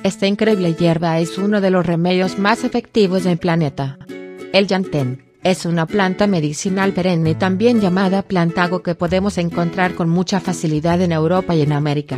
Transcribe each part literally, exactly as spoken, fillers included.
Esta increíble hierba es uno de los remedios más efectivos del planeta. El llantén es una planta medicinal perenne también llamada plantago que podemos encontrar con mucha facilidad en Europa y en América.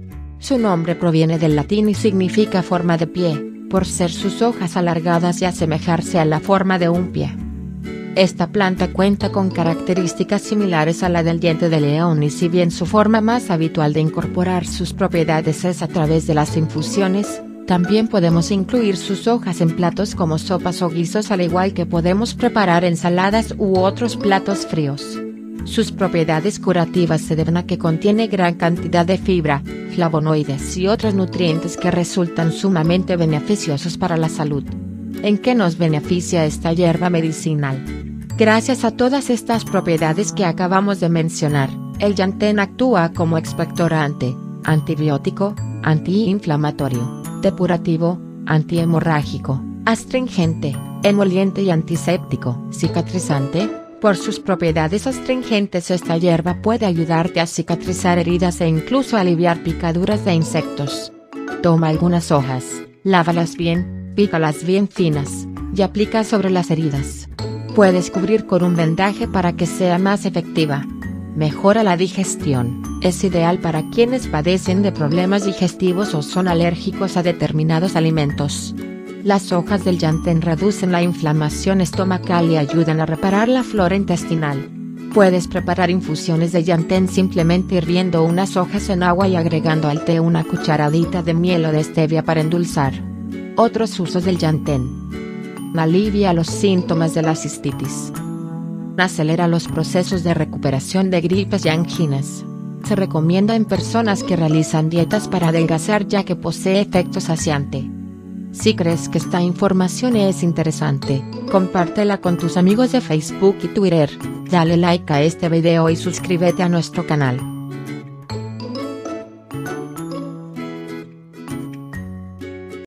Su nombre proviene del latín y significa forma de pie, por ser sus hojas alargadas y asemejarse a la forma de un pie. Esta planta cuenta con características similares a la del diente de león y si bien su forma más habitual de incorporar sus propiedades es a través de las infusiones, también podemos incluir sus hojas en platos como sopas o guisos al igual que podemos preparar ensaladas u otros platos fríos. Sus propiedades curativas se deben a que contiene gran cantidad de fibra, flavonoides y otros nutrientes que resultan sumamente beneficiosos para la salud. ¿En qué nos beneficia esta hierba medicinal? Gracias a todas estas propiedades que acabamos de mencionar, el llantén actúa como expectorante, antibiótico, antiinflamatorio, depurativo, antihemorrágico, astringente, emoliente y antiséptico. Cicatrizante. Por sus propiedades astringentes esta hierba puede ayudarte a cicatrizar heridas e incluso aliviar picaduras de insectos. Toma algunas hojas, lávalas bien, pícalas bien finas, y aplica sobre las heridas. Puedes cubrir con un vendaje para que sea más efectiva. Mejora la digestión, es ideal para quienes padecen de problemas digestivos o son alérgicos a determinados alimentos. Las hojas del llantén reducen la inflamación estomacal y ayudan a reparar la flora intestinal. Puedes preparar infusiones de llantén simplemente hirviendo unas hojas en agua y agregando al té una cucharadita de miel o de stevia para endulzar. Otros usos del llantén. Alivia los síntomas de la cistitis. Acelera los procesos de recuperación de gripes y anginas. Se recomienda en personas que realizan dietas para adelgazar ya que posee efecto saciante. Si crees que esta información es interesante, compártela con tus amigos de Facebook y Twitter, dale like a este video y suscríbete a nuestro canal.